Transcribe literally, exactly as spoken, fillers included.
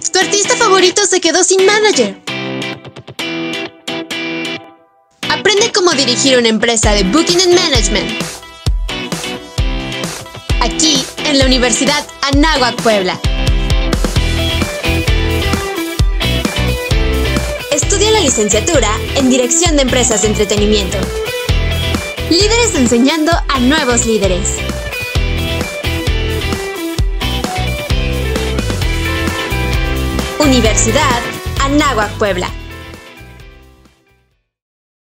Tu artista favorito se quedó sin manager. Aprende cómo dirigir una empresa de Booking and Management. Aquí, en la Universidad Anáhuac Puebla. Estudia la licenciatura en Dirección de Empresas de Entretenimiento. Líderes enseñando a nuevos líderes. Universidad Anáhuac Puebla.